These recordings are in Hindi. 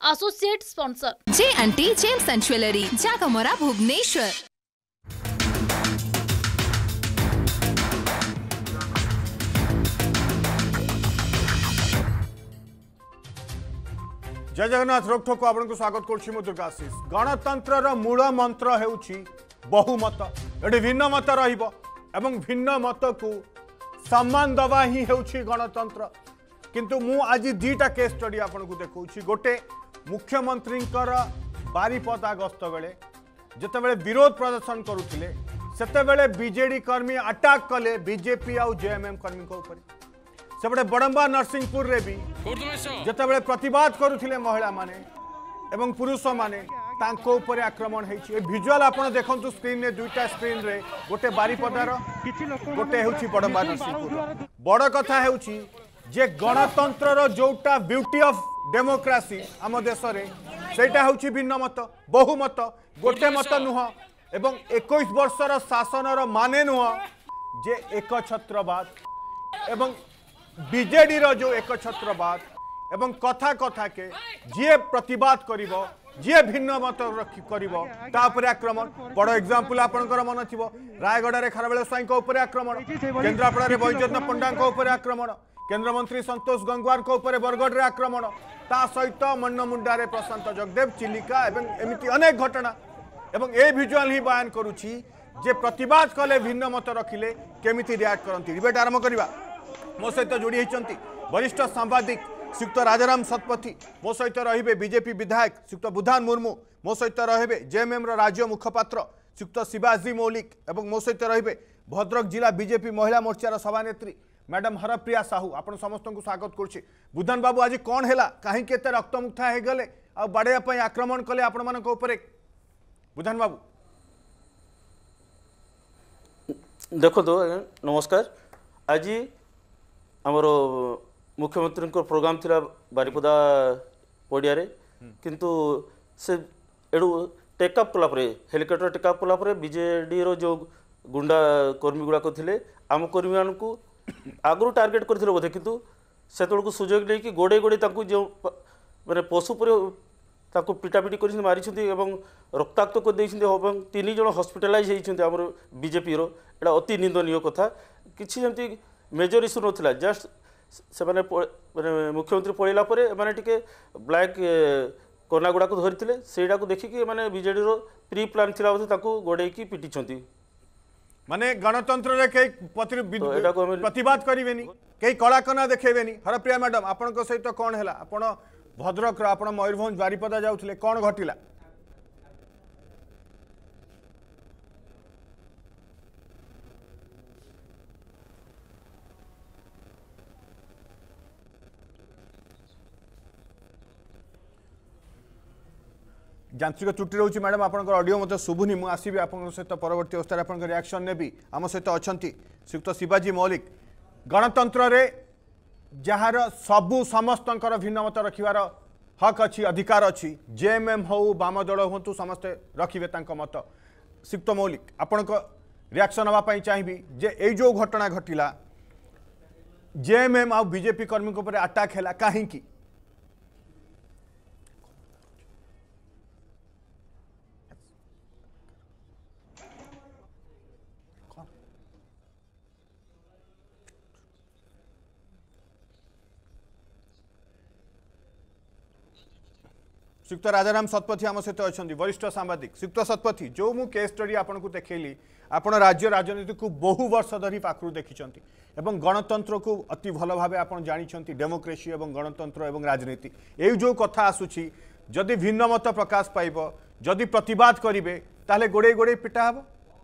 Associate sponsor J&T James and Jewelry, Jagamora, Bhubaneswar. जय जगन्नाथ रोकठोक आपको स्वागत करुच्ची मु दुर्गाशीष। गणतंत्र मूल मंत्र हेउछि बहुमत। ये भिन्न मत रहिबो एवं भिन्न मत को सम्मान दवा ही हेउछि गणतंत्र। किंतु मु आज दुईटा केस स्टडी आपको देखौछि। गोटे मुख्यमंत्री बारिपदा गस्त बेले जितेबाला विरोध प्रदर्शन करुथिले सेतेबेले बीजेडी कर्मी अटैक कले बीजेपी आउ जेएमएम कर्मी को ऊपर। सेपटे बड़ंबा नरसिंहपुर रे भी जितेबाला प्रतिवाद करुथिले महिला माने एवं पुरुष माने तांको ऊपर आक्रमण हेछि। ए विजुअल आपण देखंतु स्क्रीन रे दुईटा स्क्रीन रे गोटे बारिपदार गोटे हेउछि बड़ंबा नरसिंहपुर। बड़ कथा हेउछि जे गणतंत्र जोटा ब्यूटी ऑफ डेमोक्रेसी आम देश रे सेटा हेउछि भिन्न मत बहुमत गोटे मत नुह एवं 21 वर्षर शासनर माने नुह जे एकछत्रवाद एवं बीजेडी रो जो एकछत्रवाद एवं कथा कथा के जी प्रतिवाद करिवो जी भिन्न मत करिवो तापर आक्रमण। बड़ एग्जांपल आपनकर मन थिबो रायगढ़ रे खारबेल स्वाई को ऊपर आक्रमण, केन्द्रापड़ा रे बैजनाथ पंडा को ऊपर आक्रमण, केंद्र मंत्री संतोष गंगवार को ऊपर बरगढ़ रे आक्रमण, ता सहित मन्नमुंडा रे प्रशांत जगदेव चिलिका एवं एमिति अनेक घटना एवं ए विजुअल ही बयान करुछि जे प्रतिवाद कले भिन्न मत रखिले केमिति रिएक्ट करंती। डिबेट आरंभ करिवा। मो सहित जोड़ी होती वरिष्ठ सांबादिक श्रीयुक्त राजाराम शतपथी, मो सहित रहिबे बीजेपी विधायक श्रीयुक्त बुधान मुर्मू, मो सहित रहिबे जेएमएम राज्य मुखपात्र श्रीयुक्त शिवाजी मौलिक एवं मो सहित रहिबे भद्रक जिला बीजेपी महिला मोर्चार सभानेत्री मैडम हरप्रिया साहू। आपण समस्त को स्वागत करुच्ची। बुधान बाबू आज कौन है कहीं रक्तमुक्ता हो गले आ बाड़े आक्रमण कले आपण मान बुधान बाबू? देखो तो नमस्कार। आज आमर मुख्यमंत्री प्रोग्राम थिला बारिपदा पड़िया किंतु से एडू टेकअप कला हेलिकप्टर टेकअप कला बीजेडी रो जो गुंडा कर्मी गुड़ाक थे आम कर्मी मान को आगु टार्गेट करथिले बोधे किंतु सेतल को सुजोग नहीं कि गोड़े गोड़े जो माने पशु पर ताको पिटापिटी कर मारी एवं रक्ताक्त कर तीन जन हॉस्पिटलाइज होती आम बीजेपी रो एटा अति निंदनीय कथा। किसी जमती मेजर इश्यू नथिला जस्ट से माने मुख्यमंत्री पड़ेला माने टिके ब्लैक कना गुड़ा को धरते सेटा को देखिकी माने बीजेडी रो प्री प्लान थिला बोधे ताको गोड़ेकी पिटिछंती। माने गणतंत्र रे कई प्रतिवाद करिवेनी कई कलाकना देखेबेनी। हरप्रिया मैडम आपण को सहित कौन है आपण भद्रक आपण मयूरभंज बारिपदा जाउथले कौन घटिला? यांत्रिक त्रुटि रोची मैडम आपनकर ऑडियो मत शुभुनी मु आसीबी आपन सहित परवर्ती अवस्था आपन रिएक्शन नेबी। आम सहित अछंती श्रीयुक्त शिवाजी मौलिक। गणतंत्र रे जहार सबु समस्तंकर भिन्न मत रखिवार हक अच्छी अधिकार अच्छी जेएमएम हो बाम दल हूँ समस्ते रखिए मत। श्रीयुक्त मौलिक आपण रिएक्शन नापी चाहिए जे ये जो घटना घटिला जेएमएम आ बीजेपी कर्मी ऊपर अटैक है कहीं श्रीयुक्त राजाराम शतपथी आम सहित अच्छा वरिष्ठ सांबादिक। श्रीयुक्त शतपथी जो मु केस स्टडी आपन को देखली आपण राज्य राजनीति को बहु वर्ष धरी पाखु देखिं एवं गणतंत्र को अति भल भाव आप जानी डेमोक्रेसी एवं गणतंत्र एवं राजनीति ये जो कथा आसूची जदि भिन्न मत प्रकाश पाइब जदि प्रतिवाद करेंगे ताले गोड़े गोड़े पिटा हम।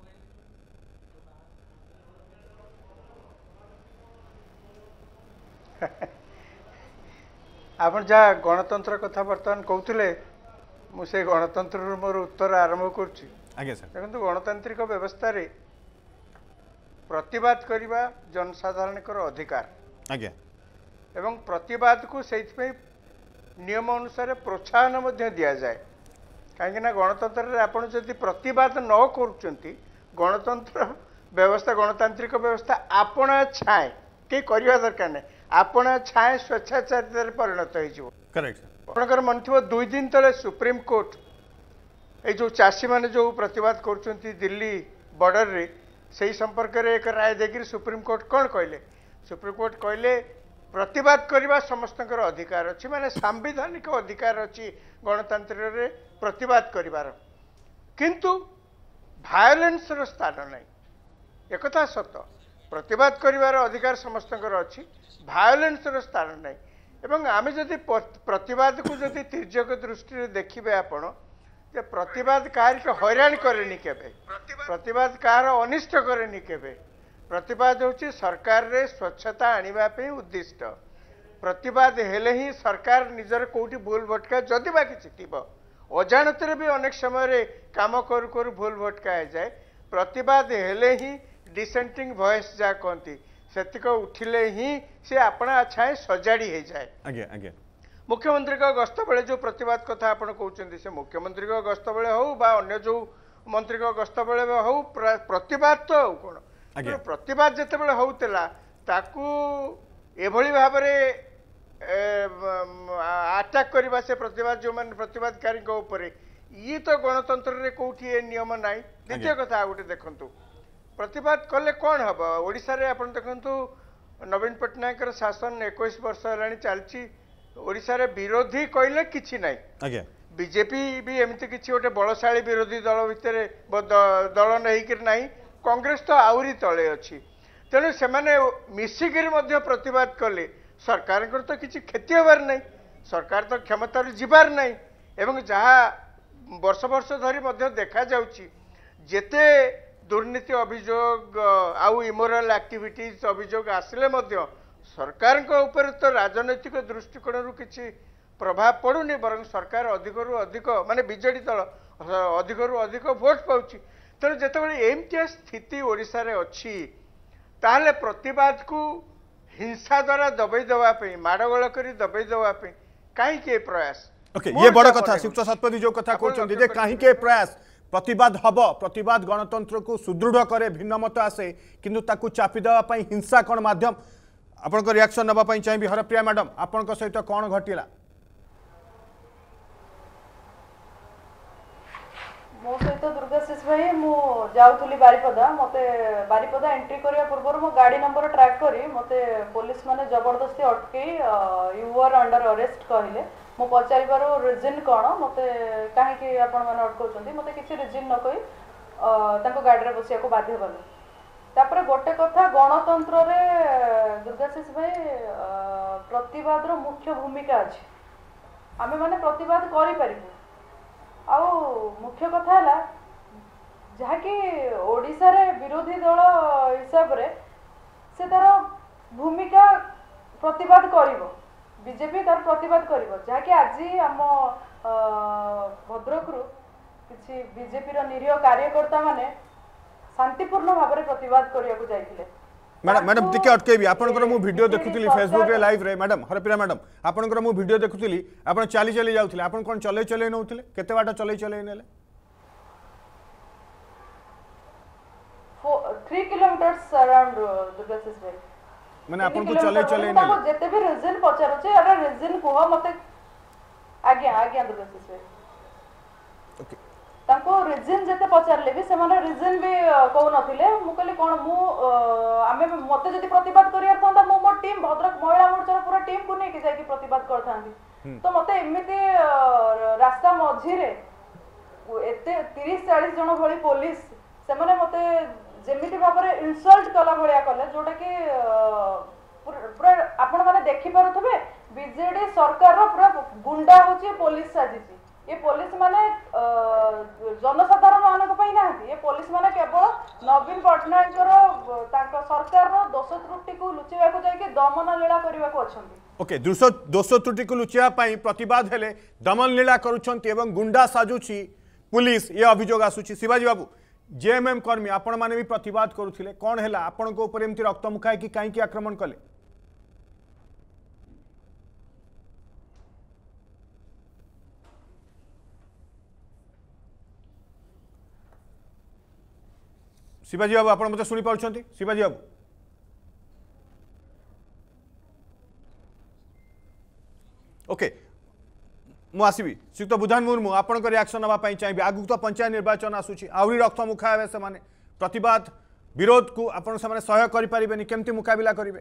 आप जहाँ गणतंत्र कथा बर्तमान कहते मुझे गणतंत्र मोर उत्तर आरंभ कर गणतांत्रिक व्यवस्था रे प्रतिवाद करने जनसाधारण अधिकार एवं प्रतिवाद को से नियम अनुसार प्रोत्साहन दि जाए कहीं गणतंत्र आप प्रतिवाद न कर गणतंत्र व्यवस्था गणतांत्रिक व्यवस्था आपणा छाए कई करवा दरकार नहीं आपणा छाए स्वेच्छाचारित परिणत हो। करेक्ट। आपणकर मन थी 2 दिन तले सुप्रीम कोर्ट ये जो चाषी मैंने जो प्रतिवाद कर दिल्ली बॉर्डर रे से संपर्क में एक राय देकर सुप्रीम कोर्ट कौन कहले सुप्रीम कोर्ट कहले प्रतिवाद करने समस्त अधिकार अच्छी माने सांविधानिक अधिकार अच्छी गणतंत्र रे प्रतिवाद करिवार किंतु भायोलेंस रो स्थान नहीं एक सत प्रतिवाद करिवार अधिकार समस्त अच्छी भायोलेंस रो स्थान नहीं एवं आम जदि प्रतिवाद को जदि तिर्यक दृष्टि देखिए आपण जे प्रतिवाद कहार हैरान करे केबे प्रतिवाद कहार अनिष्ट करे केबे प्रतिवाद होची सरकार रे स्वच्छता आनिबा पे उद्दिष्ट प्रतिवाद हेले ही सरकार निजर कोठी भूल भटका जदि बा किछि थिबो अजाणतरे भी अनेक समय रे काम करू करू भूल भटका जाए प्रतिवाद हेले ही डिसेंटिंग वॉइस जा कहती सेतिक उठिले ही से अपना छाए सजाड़ी हो जाए आज्ञा आज्ञा मुख्यमंत्री का गस्त बेले जो प्रतिवाद कथा आपण कहउचंदी से मुख्यमंत्री का गस्त बेले हो बा अन्य जो मंत्री का गस्त बेले हो प्रतिवाद तो कोन प्रतिवाद जते बेले होउतला ताकू एभली भाव अटैक करबा से प्रतिवाद जो मान प्रतिवादकारी को ऊपर ये तो गणतंत्र रे कोठी ए नियम नाही द्वितीय कथा गोटे देखंतु प्रतिवाद कले कौन हम ओडिशा रे आपण देखंतु नवीन पटनायक शासन 21 वर्ष हेलानी चलची ओडिशा रे विरोधी कहले किछि नाही आज्ञा बीजेपी भी एमती किछि गोटे बलशाली विरोधी दल भितर दल नहीं कि नाही कांग्रेस तो आउरी तले अछि तेणु से मिसिकिरी मध्य प्रतिवाद कले सरकार तो किसी क्षति हबार नहीं सरकार तो क्षमतार जीवार नहीं एवं जहाँ वर्ष वर्ष धरी मध्य देखा जाउची जेते दुर्नीति अभियोग आउ इमोराल एक्टिविटीज अभियोग आसिले मध्य सरकार ऊपर तो राजनैतिक दृष्टिकोण किसी प्रभाव पड़ुनी बरं सरकार अधिकरू अधिक माने बीजेडी दल अधिकरू अधिक भोट पाउची तेणु जितेबाला एमती स्थिति ओडिशा रे अच्छी ताहले प्रतिवाद को हिंसा द्वारा दबाई देवाई माड़गोल कर दबाई देवाई कहीं प्रयास ओके ये बड़ कथा शिवचर शतपथी जो कथा कहते जे कहीं प्रयास प्रतिवाद हब प्रतिवाद गणतंत्र को सुदृढ़ करे भिन्न मत आसे किंतु ताकू चापी देवाई हिंसा कौन माध्यम आपण रिएक्शन नापी चाहिए हरप्रिया मैडम आपण सहित कौन घटिला मो सहित दुर्गाशीष भाई मु जाऊली बारिपदा मते बारिपदा एंट्री करने पूर्व मो गाड़ी नंबर ट्रैक करी मते पुलिस माने जबरदस्ती अटके यू आर अंडर अरेस्ट कहले मो पचारिबार रिजन कौन मते कहीं आपण मैंने अटकाउछंती मते किसी रिजन न कही तांको गाड़ी रे बसिया को बाध्य कले तापर गोटे कथा गणतंत्र रे दुर्गाशीष भाई प्रतिवाद रो मुख्य भूमिका अछि आमे माने प्रतिवाद करि परिबु आउ मुख्य कथा है जहाँकि ओडिशा रे विरोधी दल हिसाब रे से तार भूमिका प्रतिवाद करिवो बीजेपी तार प्रतिवाद करिवो जहाँकि आज आम भद्रक किसी बीजेपी रो निरीह कार्यकर्ता माने शांतिपूर्ण भाव में प्रतिवाद करिया को जाइथिले मैडम मैडम टिके अटकेबी आपनकर मु वीडियो देखुतली फेसबुक रे लाइव रे मैडम हरप्रिया मैडम आपनकर मु वीडियो देखुतली आपन चाली चली जाउतले आपन कोन चले चले नउतले केते बाटा चले चले नेले 3 किलोमीटर्स अराउंड दुर्गाशीष भाई माने आपन को चले चले नेले जेते भी रीजन पचारो छे अरे रीजन को मते आज्ञा आज्ञा दुर्गाशीष भाई ओके तांको रीजन जते पचारले भी से माने रीजन भी कहू नथिले मु कहली कोन मु आमे मते जति प्रतिवाद करियार थांदा मो मोर टीम भद्रक महिला मोर्चा पूरा टीम को नै कि जाय कि प्रतिवाद करथांदी तो मते एमिति रास्ता मझी रे एते 30-40 जण भली पुलिस से माने मते जेमिति भाबरे इनसल्ट कला भलिया कले जोटा कि पूरा आपण माने देखि पारुथबे बीजेडी सरकार रो पूरा गुंडा होची पुलिस साजिची ये पुलिस माने जनसाधारण मानक पई नाहती ये पुलिस माने केवल नवीन पटनायक तांको सरकार रो दोष त्रुटि को लुचेवा को जाय के दमन लीला करबा को अछंती ओके दोष त्रुटि को लुचिया पई प्रतिवाद हेले दमन लीला करूछंती एवं गुंडा साजुची पुलिस ये अभियोग आसुची शिवाजी बाबू जेएमएम कर्मी आपण माने भी प्रतिवाद करूथिले कोन हैला आपण को ऊपर एमती रक्त मुखाय कि काई की आक्रमण कले शिवाजी बाबू आपण मते सुनी पाउछंती शिवाजी बाबू ओके मुझे श्रीयुक्त बुधान मुर्मू आपण रिएक्शन नापी चाहिए आगु तो पंचायत निर्वाचन आसूची आहरी रक्त मुखा हे से प्रतिवाद विरोध को आपण से सहयोग करें केमती मुकाबला करेंगे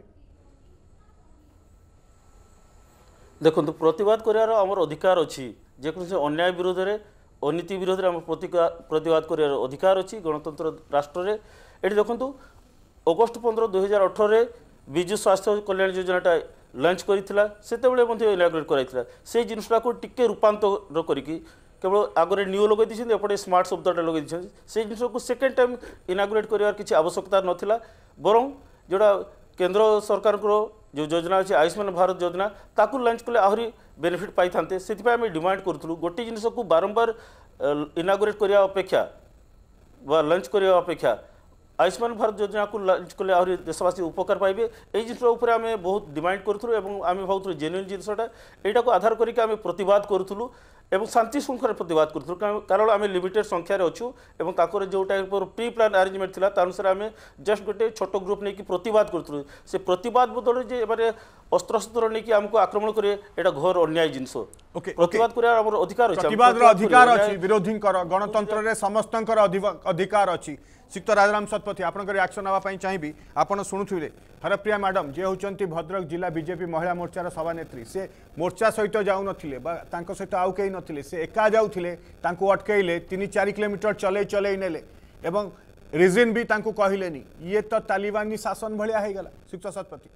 देखो प्रतिवाद करार आमर अधिकार अच्छी जेकोसी अन्याय विरोध में अनीति विरोध में आम प्रतिवाद कर अधिकार अच्छी गणतंत्र राष्ट्र में ये देखो अगस्ट 15 2018 विजु स्वास्थ्य कल्याण योजनाटा लंच करता से इनाग्रेट कराइला से जिनटा को टिके रूपांतर करके केवल आगे न्यू लगे दी एपटे स्मार्ट शब्दटा लगे दी से जिन को सेकेंड टाइम इनाग्रेट कर किसी आवश्यकता नाला बरं जोड़ा केंद्र सरकार जो योजना अच्छी आयुष्मान भारत योजना ताकू लंच कले आहरी बेनिफिट पाई था से डिमांड करूँ गोटे जिनस को बारंबार इनाग्रेट करने अपेक्षा लंच करने अपेक्षा आयुष्मान भारत योजना को लंच कले आहरी देशवासी उपकार पाइबे यही जिन आम बहुत डिमांड करूँ आम भावुँ जेन्युइन जिनसटा यहाँ को आधार करके आम प्रतिवाद करूँ एवं शांति श्रृंखला प्रतिवाद करूँ कारण आम लिमिटेड संख्यार अच्छू और जो टाइप प्री प्लान आरेंजमेंट था अनुसार आम जस्ट गोटे छोट ग्रुप नहीं प्रतिवाद करूँ से प्रतिवाद बदल जे माने अस्त्र शस्त्र नहीं आमको आक्रमण करे एटा घोर अन्याय जिनस प्रतिवाद करार आम अधिकार अच्छी विरोधी गणतंत्र में समस्त अधिकार अच्छी श्रीयुक्त राजाराम शतपथी आपण रिएक्शन नापी चाहिए आपड़ शुणुले हरप्रिया मैडम जे होती भद्रक जिला बीजेपी महिला मोर्चार सभानेत्री से मोर्चा सहित जाऊन सहित आउ कई नथिले से एका जाऊले अटकईले 3-4 किलोमीटर चले चले नेले एवं रिजन भी कहलेनी ये तो तालिबानी शासन भाया हो गला श्रीयुक्त शतपथी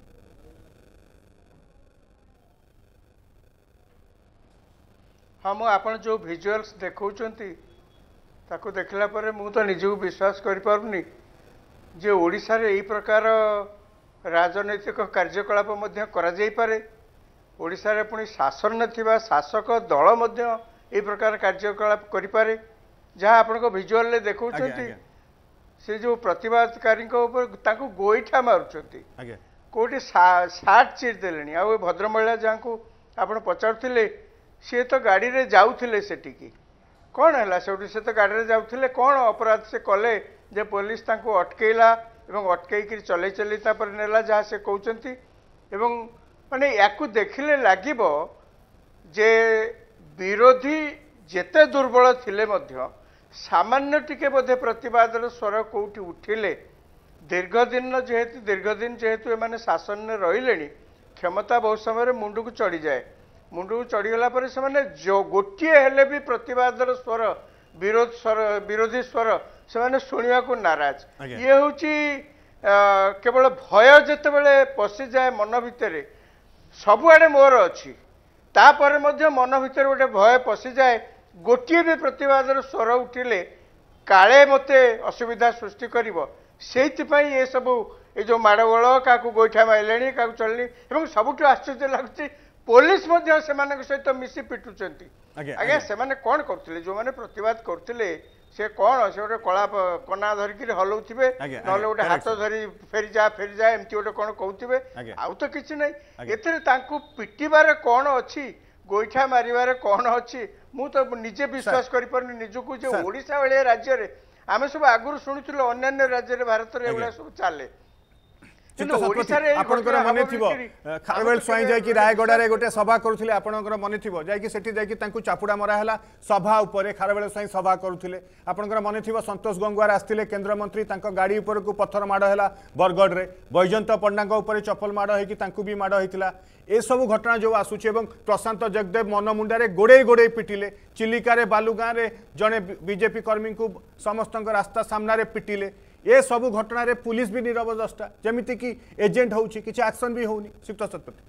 हाँ मुझे आप जो भिजुआल्स देखौचंती ताको देखला परे मु तो निजू विश्वास करि पारुनी जे ओडिसा रे एई प्रकार राजनैतिक कार्यकलाप मध्य करा जाई पारे ओडिसा रे पुनी शासन नथिबा शासक दल मध्य एई प्रकार कार्यकलाप करि पारे जहाँ आपण को भिजुआल ले देखौचंती से जो प्रतिवादकारी ऊपर ताको गोईठा मारुचंती कोठी साट चिर देलेनी आ भद्र महिला जहाँ को आपण पचारुथिले सी तो गाड़ी रे जाउथिले सेटिकी कौन है से तो गाड़ी में जाऊे कौन अपराध से कले जे पुलिस तांको अटकेला एवं अटकई चले चली नेला जहाँ से कहते माने याकू देखिले लागिबो जे विरोधी जेते दुर्बल थिले मध्य सामान्य टिके बोधे प्रतिवादर स्वर कोठी उठिले दीर्घदिन जेहेतु एमाने शासन में रहिले क्षमता बहुत समय मुंडू को चढ़ी जाए मुंडू चढ़ीगला से जो गोटे हेले भी प्रतिवादर स्वर विरोधी स्वर से शुणा को नाराज ये हूँ केवल भय जिते बड़े पशि जाए मन भितर सबुआड़े मोर अच्छी तापर मन भितर गोटे भय पशि जाए गोटे भी प्रतिवादर स्वर उठिले काले मते असुविधा सृष्टि कर ये सब ये जो माड़गोल क्या गोईठा मारे क्या चलनी सबुठ आश्चर्य लगुच पुलिस सहित मिसी पिटुचंती आज्ञा से कौन करते जो मैंने प्रतिवाद करते से कौन से गोटे कला कना धरिकी हलाउे ना गोटे हाथ धरी फेरी जा एमती गोटे कौन कहते आउ तो किसी ना एतिर पिटार कौन अच्छी गोईठा मारे कौन अच्छी मु तो निजे विश्वास कर निजक जो ओडिशा भाया राज्य में आम सब आगुरी शुणुलु अन्य राज्य भारत में सब चले आपनकर मन थिबो खारवेल स्वाई जाय कि रायगड़ा रे गोटे सभा करूथिले आपनकर मन थिबो जाय कि सेठी जाय कि तांकु चापुडा मरा हला सभा ऊपर खारवेल स्वाई सभा करूथिले आपनकर मन थिबो संतोष गंगवार आस्थिले केंद्र मंत्री तांको गाड़ी ऊपर को पत्थर माड़ हला बरगढ़ रे बैजंत पंडांग ऊपर चप्पल माड़ होई कि तांकु भी माड़ होइतिला ए सब घटना जो आसुची एवं प्रशांत जगदेव मन मुंडारे गोड़े गोड़े पिटिले चिलिका रे बालुगां रे जने बीजेपी कर्मी को समस्त रास्ता सामना रे पिटिले ये सब घटना रे पुलिस भी नीरव दस्ता जमीती कि एजेंट होउची किछि एक्शन भी होउनी श्रीयुक्त शतपथी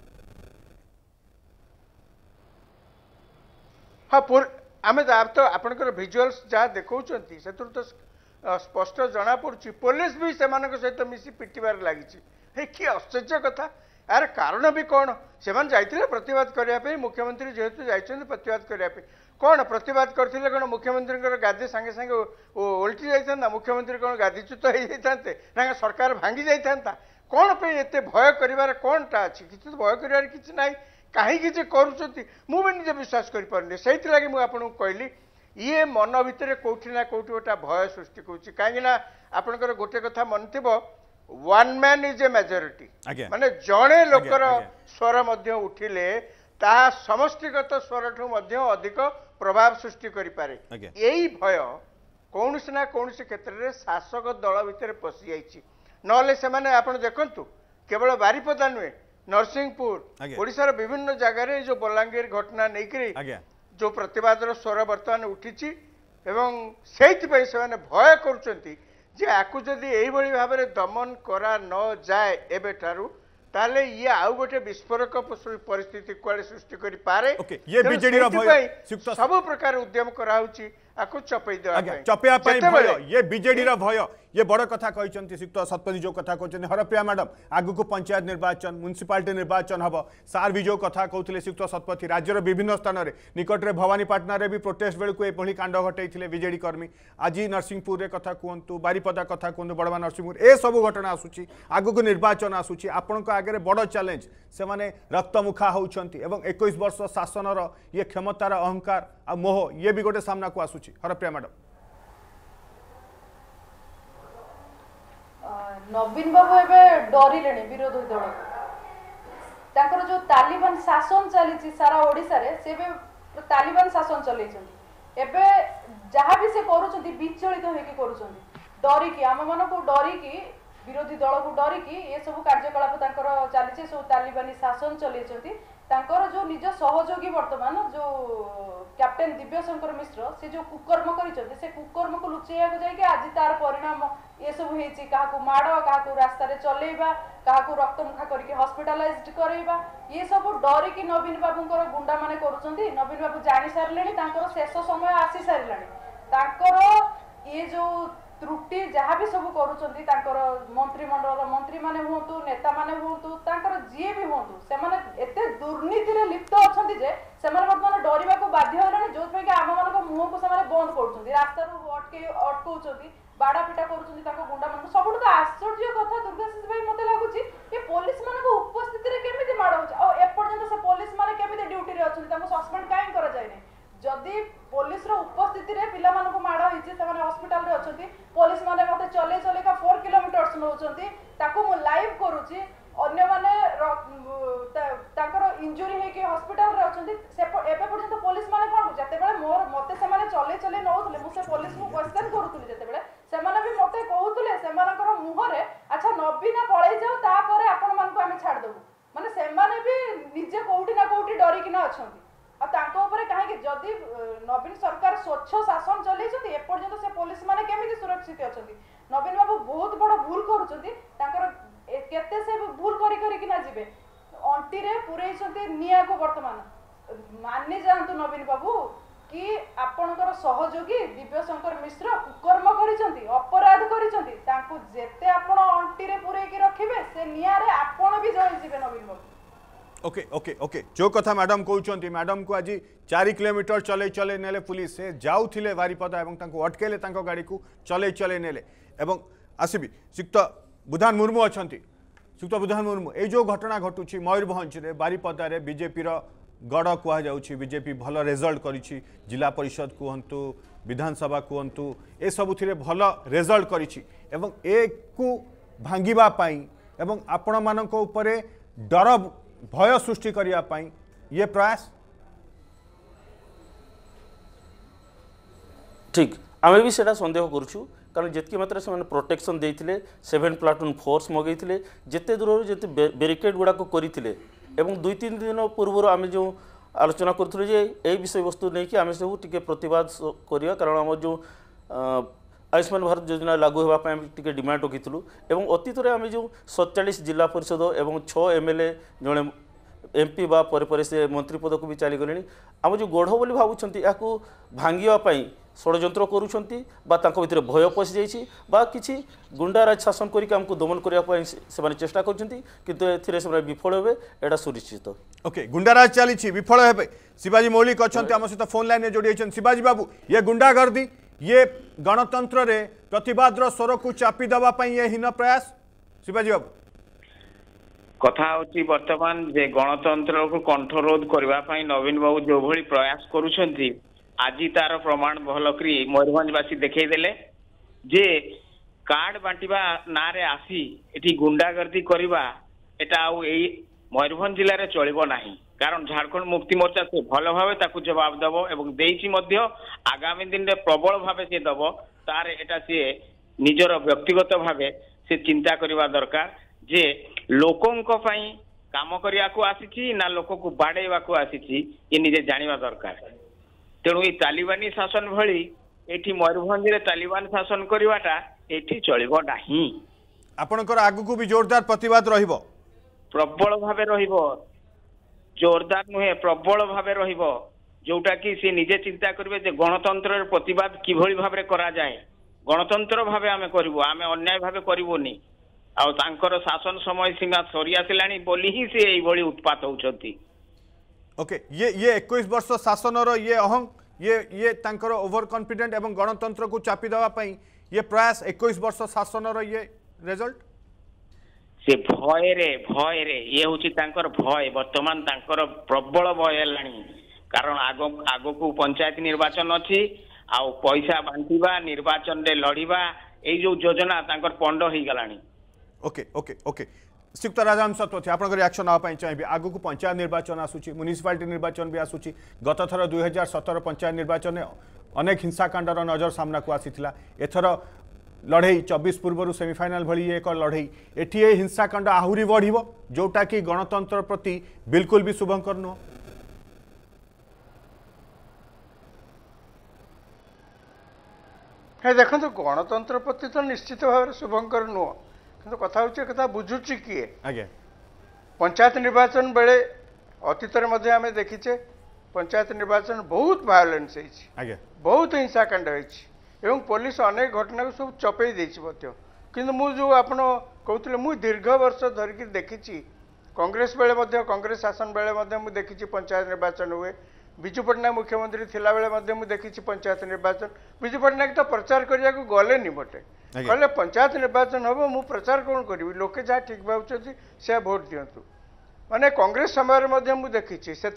हाँ आम तो आपंकर भिजुआल्स जहाँ देखौचंती से तो स्पष्ट जना पड़ुची पुलिस भी सेमानक सहित मिसी पिटिबार लागिची कि आश्चर्य कथा यार कारण भी कौन से जाइए प्रतिवाद करने मुख्यमंत्री जेहेतु जाइए प्रतिवाद करने कौन प्रतिवाद करते कौन मुख्यमंत्री गादी सांगे सांगे ओल्टी जाता मुख्यमंत्री कौन गादीच्युत हो जाते ना सरकार भांगी जाता कौन पे एत भय कर कौनटा अच्छी किसी तो भय कर किसी ना कहीं करुँच मुझे विश्वास करें से मुझे कहली ये मन भितर कौटी ना कौटी गोटा भय सृष्टि करुच्ची कहीं आपंकर गोटे कथा मन थी one man is a majority माने जड़े लोकर स्वर उठिले ताहा समष्टिगत स्वरठू मध्य अधिक प्रभाव सृष्टि करिपारे यही भय कौनसी ना कौनसी क्षेत्र में शासक दल भितर पशि जाइछि नले से माने आपण देखंतु केवल बारिपदा नुहे नरसिंहपुर ओडिशार विभिन्न जगह जो बलांगीर घटना नहीं जो प्रतिवादर स्वर बर्तमान उठी एवं से भय करुँच आकु जदि यही भाव में दमन करा न जाए एबे ठारू ताले ये आउ गोटे विस्फोरक परिस्थिति कुआड़े सृष्टि करि पारे ये बीजेडी रो भय सब प्रकार उद्यम करा होची आकु चपई देवा चपया भय ये बीजेडी रो भय ये बड़ कथा कहते श्रीयुक्त शतपथी जो कथा कहते हरप्रिया मैडम आगु को पंचायत निर्वाचन म्युनिसिपालिटी निर्वाचन हम सार भी जो कथा कहते श्रीयुक्त शतपथी राज्यर विभिन्न स्थान में निकट में भवानीपाटना भी प्रोटेस्ट बेलू ये कांड घटे बीजेडी कर्मी आज नरसिंहपुर कथा कहतु बारिपदा कथा कहतु बड़मा नरसिंहपुर ए सब घटना आसूची आगु को निर्वाचन आसूची आपण आगे बड़ चैलेंज से माने रक्तमुखा होउछंती एवं 21 वर्ष शासनर ये क्षमतार अहंकार आ मोह ये भी गोटे सामना को आसूची हरप्रिया मैडम नवीन बाबू एवं डरिले विरोधी दल तांकर जो तालिबान शासन चली सारा ओडिशा रे से तालिबान शासन चल एबे जहाँ भी से करूछंती विचलित होके करूछंती डरिकी आम मन को डरिकी विरोधी दल को डरिकी ये सब कार्यकलाप तांकर चली सब तालिबानी शासन चलैछंती तांकर जो निज सहयोगी वर्तमान जो कैप्टेन दिव्यशंकर मिश्र से जो कुकर्म करिछंती से कुकर्म को लुचैया को जाय कि आज तार परिणाम ये सब हेछि काहाकू माड़ काहाकू रास्ता रे चलेइबा काहाकू रक्तमुखा करके हॉस्पिटलाइज्ड करैबा ये सब डरिकी नवीन बाबूंकर गुंडा माने करूछंती नवीन बाबू जानि सारलेनी तांकर शेष समय आसी सारलानी तांकर ये जो त्रुटि जहाँ भी सब करूछंती तांकर मंत्रिमंडल मंत्री माने हुंतु नेता माने हुंतु तांकर जे भी हुंतु से माने एते दुर्नीति रे लिप्त अछंती जे से माने वर्तमान डरिबा को बाध्य होलानी जो पे कि आम मानक मुंह को से माने बंद करूछंती रास्ता रो अटकौछंती बाड़ा पिटा करूछंती तांको गुंडा मानक सबुठ तो आश्चर्य कथा दुर्गाशीष भाई मते लागुची ये पुलिस मानक उपस्थिति रे केमिति माड़ होछ आ ए पर्यंत से पुलिस माने केमिति ड्यूटी रे अछंती तांको सस्पेंड काहे करा जाय नै जदि पुलिस रो उपस्थिति रे पिला मानक माड़ होइछि से माने हॉस्पिटल रे अछंती पुलिस माने मते चले चले का 4 किलोमीटर नउछंती ताको मु लाइव करूछि अन्य माने तांकर इंजुरी हे के हॉस्पिटल रे अछंती से एबे पर्यंत पुलिस माने कोन जते बेले मोर मते से माने चले चले नउथले मु से पुलिस को क्वेश्चन करूथुली जते बेले से माने भी मते कहउथले से मानकर मुह रे अच्छा नबीना पळै जाऊ ता परे आपण मान को हमें छाड़ दबु माने से माने भी निजे कोउठी ना कोउठी डरी कि ना अछंती आ तांको ऊपर काहे जदि नवीन सरकार स्वच्छ शासन चलैछंती ए पर्यंत से पुलिस माने केमिति सुरक्षित अछंती नवीन बाबू बहुत बड़ भूल करूछंती तांकर केते से भूल करी करी कि ना जिबे अंटी रे पुरैछंती निया को वर्तमान मानि जानतु नवीन बाबू कि आपणकर सहयोगी दिव्यशंकर मिश्र कुकर्म करिछंती अपराध करिछंती तांको जेते आपण अंटी रे पुरै के रखिबे से निया रे आपण भी जळि जिबे Naveen Babu okay okay okay जो कथा मैडम कहते मैडम को आज 4 किलोमीटर चले चले नेले पुलिस से जाऊले बारिपदा एवं तांको अटकेले तांको गाड़ी को चले चले नेले एवं आसबि श्रीयुक्त बुधान मुर्मू अच्छा श्रीयुक्त बुधान मुर्मू ये जो घटना घटुची मयूरभंज रे बारिपदा रे बीजेपी गड़ कहुच्छी बीजेपी भल रिजल्ट करिछि जिला परिषद कहतु विधानसभा कहतु ए सबुथिरे भल रिजल्ट करिछि एवं ए को भांगिबा पाई एवं आपण मानक उपरे डर भय सृष्टि करिया पाई ये प्रयास ठीक आमे भी सेटा संदेह करूछु कारण जितकी मात्रा से प्रोटेक्शन देइथिले 7 प्लाटून फोर्स मगैथिले जेते दूर जेते बैरिकेड गुडा को करिथिले एवं 2-3 दिन पूर्व आमे जो आलोचना करथुले जे ए विषय वस्तु नै कि आमे सब टिके प्रतिवाद करिया कारण हम जो आयुष्मान भारत योजना लागू होगा टिके डिमांड रखीलु एवं अतीत में आम जो 47 जिला परिषद एवं 6 एमएलए जड़े एमपी बा पर से मंत्री पद को भी चलीगले आम जो गढ़ बोली भावुं या भांगापी षड्यंत्र कर भय पशि जाइए कि गुंडाराज शासन करके आमको दमन करने से चेष्टा कर विफल हे एटा सुनिश्चित। ओके गुंडाराज चली विफल हे शिवाजी मौलिक अच्छा आम सहित फोन लाइन में जोड़ी शिवाजी बाबू ये गुंडागर्दी ये गणतंत्र रे प्रतिवाद स्वर को चापी दबा ये हीन प्रयास शिवाजी बाबू कथा होची वर्तमान जे गणतंत्र को कंठरोध करने नवीन बाबू जो भली प्रयास करुछंती आज तार प्रमाण भलकरी मयूरभंजवासी देखईदेले जे कार्ड बांटिबा ना रे आसी एठी गुंडागर्दी करबा एटा आउ एई मयूरभंज जिले में चलिबो नाही कारण झारखंड मुक्ति मोर्चा से भल भाव जवाब दब एवं आगामी दिन में प्रबल भाव से दब तार एटा सी निजर व्यक्तिगत भाव से चिंता करवा दरकार जे लोकों काम करने को आसी ना लोक को बाड़ेवा को आसी ये निजे जानिबा दरकार। तेणु ये तालिबानी शासन भली एठी मयूरभंज रे तालिबान शासन करवाटा एठी चलिबो नाही। आपनकर आगु को भी जोरदार प्रतिवाद रहिबो प्रबल भावे रहिबो जोरदार नुहे प्रबल भावे रहिबो जोटा कि से निजे चिंता करिवे जे गणतंत्र प्रतिवाद किभली भावे करा जाए गणतंत्र भावे आमे करिवो आमे अन्याय भावे करिवोनी आउ तांकर शासन समय सीमा सरी आसिलानी बोली ही से एई भली उत्पात होउछंती। ओके ये 21 वर्ष शासनर ये अहं ये तांकर ओवर कॉन्फिडेंट एवं गणतंत्र को चापी देवा पई ये प्रयास 21 वर्ष शासनर ये रिजल्ट से भय रे ये होची तांकर भय वर्तमान तांकर प्रबल भय हेलानी कारण आगो को पंचायत निर्वाचन अछि आ पैसा बांटिबा निर्वाचन रे लड़िबा ए जो योजना तांकर पंड होई गलानी। Okay okay okay Shriyukta Rajaram Satpathy आपन रिएक्शन आपाई चाहिए आगु को पंचायत निर्वाचन आसूची म्युनिसिपालिटी निर्वाचन भी आसूची गत थर 2017 पंचायत निर्वाचन में अनेक हिंसाकांडर नजर सामना को आसीथिला एथर लड़ई 24 पूर्व सेमिफाइनाल भली एक लड़ई एटी हिंसाकांड आहुरी बढ़िबो जोटा कि गणतंत्र प्रति बिल्कुल भी शुभंकर नुह। देखो गणतंत्र प्रति तो निश्चित भाव शुभंकर नुह कि कथा कथा बुझुची किए आगे पंचायत निर्वाचन बेले अतीत आम देखीचे पंचायत निर्वाचन बहुत भायोलेंस आगे बहुत हिंसाकांड एवं पुलिस अनेक घटना को सब चपई किंतु मु जो आपण कहते मु दीर्घ वर्ष धरिकी देखी कांग्रेस बेले कांग्रेस शासन बेले मु देखी पंचायत निर्वाचन हुए विजु पट्टनायक मुख्यमंत्री थिला बेले मु देखी पंचायत निर्वाचन विजु पट्टनायक तो प्रचार करने को गले मटे कहले पंचायत निर्वाचन हम मु प्रचार कौन करी लोके जहाँ ठीक भावुं से भोट दिंतु माने कांग्रेस समय मु देखी से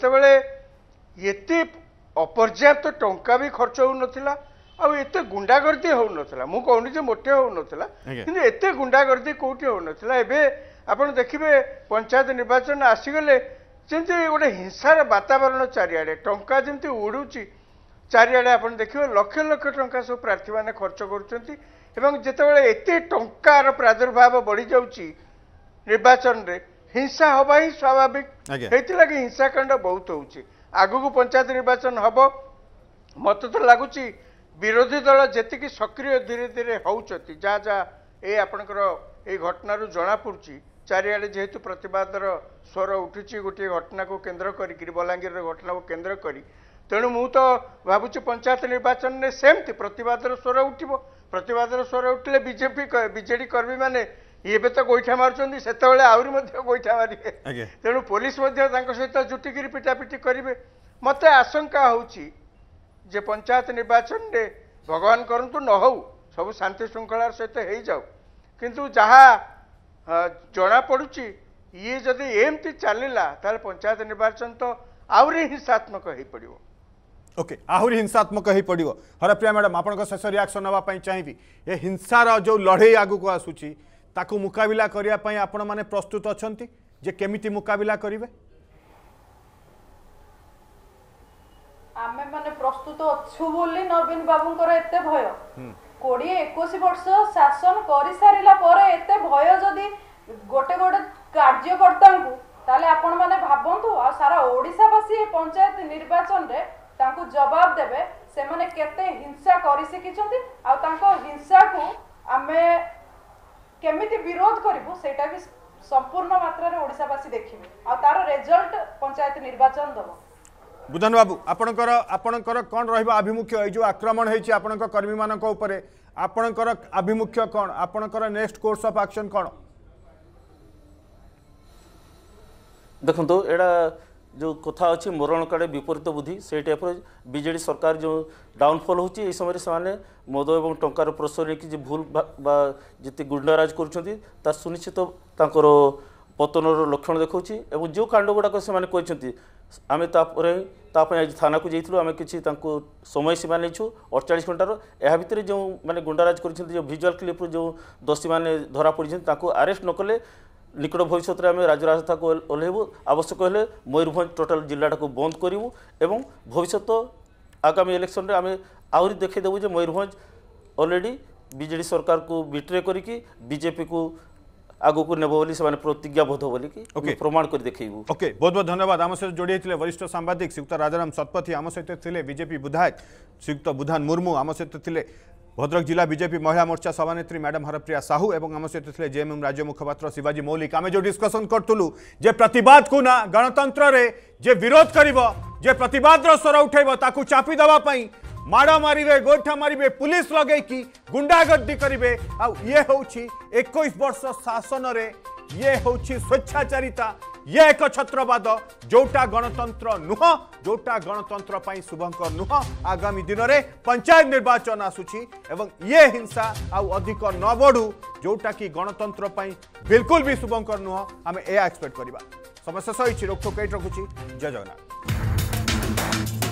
एते अपर्याप्त टंका भी खर्च हो नाला आते गुंडागर्दी हो नाला मु कहूनी जे मोटे हो नाला कि एते गुंडागर्दी कौटी हो नाला एवं देखिए पंचायत निर्वाचन आसीगले जमी गोटे हिंसार वातावरण चारिआडे टंका जमी उड़ूची चारिआडे आप देखिए लक्ष लक्ष टंका सब प्रार्थी मैंने खर्च करुँच जितेबाला एत टंकार प्रादुर्भाव बढ़ी जाऊँगी निर्वाचन रे हिंसा हवा ही स्वाभाविक होता कि हिंसाकांड बहुत होउची आगु को पंचायत निर्वाचन हम मत तो लगुच विरोधी दल जी सक्रिय धीरे धीरे होती जहाँ जहाँ ये आपणकर ये घटना जना पड़ी चारिआडे जेहेतु प्रतिवादर स्वर उठुची गोटे घटना को केन्द्र करी बलांगीर घटना को केन्द्र करी तेणु मु तो भावुची पंचायत निर्वाचन में सेमती प्रतिवादर स्वर उठिबो प्रतिवादर स्वर उठिले बीजेपी बीजेडी कर्मी माने ये तो गोईठा मार्चंदी सेतेबेले आउरी मध्ये गोईठा मारिबे तेणु पुलिस मध्ये तांको सहित जुटिकी पिटापिटी करिवे मते आशंका होउची जे पंचायत निर्वाचन रे भगवान करंतु न हो सब शांति श्रृंखलार सहित हो जाऊ किंतु जहाँ जना पड़ुची ये जदि एमती चलला ताले पंचायत निर्वाचन तो आउरी हिंसात्मक हो पड़ो। ओके आहुरी हिंसात्मक हो पड़ो। हरप्रिया मैडम आपण शेष रिएक्शन नापी चाहिए ये हिंसार जो लड़ई आगु को आसूची ताकू मुकाबिला करने आपण माने प्रस्तुत अछंती जे केमिति मुकाबिला करिवे आमे माने प्रस्तुत अछु बोली नवीन बाबूंकर एते भय 20-21 वर्ष शासन करि सारिला परे एते भय जदी गोटे गोटे कार्यकर्ता को ताले आपण माने भाबंतु आ सारा ओडिसावासी पंचायत निर्वाचन रे तांको जवाब देबे से माने केते हिंसा करि सिकिचंती आ तांको हिंसा को आमे केमिति विरोध करिवो सेटा भी संपूर्ण मात्रा रे ओडिसावासी देखिबे आ तार रिजल्ट पंचायत निर्वाचन दबो। बुधन बाबू आपणकर कौन रहिबा आभिमुख्य ए जो आक्रमण होइछि आपणकर कर्मी मानक उपरे आपणकर आभिमुख्य कौन आपणकर नेक्स्ट कोर्स ऑफ एक्शन कौन देखो तो एड़ा जो कथा अच्छी मरण काड़े विपरीत बुद्धि से टाइप बीजेडी सरकार जो डाउनफॉल होची ए समय से मद और टंकार प्रसर कि भूल जी गुंडाराज कर सुनिश्चित तांकर पतनर लक्षण देखा और जो कांड गुड़ाक से आम आज थाना को जाइलु आम कि समय सीमा नहीं 48 घंटार यह भितर जो माने गुंडाराज कर भिजुआल क्लिप जो दोषी मैंने धरा पड़ी अरेस्ट न कले निकट भविष्य में आम राजरास्ता को ओह्लैबू आवश्यक हेले मयूरभंज टोटाल जिलाटा को बंद करूँ एवं भविष्य आगामी इलेक्शन आम आहरी देखदेबू जे मयूरभंज ऑलरेडी बीजेडी सरकार को बिट्रे करिकी बीजेपी को आगु को नेबो बोली से प्रतिज्ञाबद्ध बोली कि प्रमाण कर देखैबू। ओके बहुत बहुत धन्यवाद। आम सहित जोड़ी होते वरिष्ठ सांबादिक श्रीयुक्त राजाराम शतपथी, आम सहित थे बीजेपी विधायक श्रीयुक्त बुधान मुर्मू, आम सहित थे भद्रक जिला बीजेपी महिला मोर्चा सभानेत्री मैडम हरप्रिया साहू एवं आम सहित थे जेएमएम राज्य मुखपात्र शिवाजी मौलिक। आम जो डिस्कसन करूँ जे प्रतिवाद को ना गणतंत्र रे जे विरोध करिवो जे प्रतिवाद स्वर उठेबो ताकू चापी दबा पई माड़ मारे गोइठा मारे पुलिस लगे कि गुंडागर्दी करेंगे ये हूँ 21 वर्ष शासन रे ये हूँ स्वेच्छाचारिता ये एक छत्रवाद जोटा गणतंत्र नुह जोटा गणतंत्र पाई शुभंकर नुह। आगामी दिन में पंचायत निर्वाचन आसूची एवं ये हिंसा आउ अधिक न बढ़ू जोटा कि गणतंत्र पाई बिल्कुल भी शुभंकर नुह आम ए एक्सपेक्ट करवा। समस्या सही रोकठोक रखुची। जय जगन्नाथ।